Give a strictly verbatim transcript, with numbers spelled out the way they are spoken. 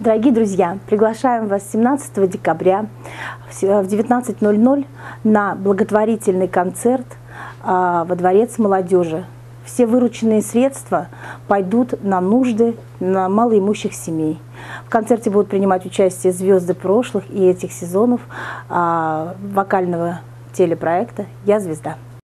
Дорогие друзья, приглашаем вас семнадцатого декабря в девятнадцать ноль ноль на благотворительный концерт во Дворец молодежи. Все вырученные средства пойдут на нужды на малоимущих семей. В концерте будут принимать участие звезды прошлых и этих сезонов вокального телепроекта «Я звезда».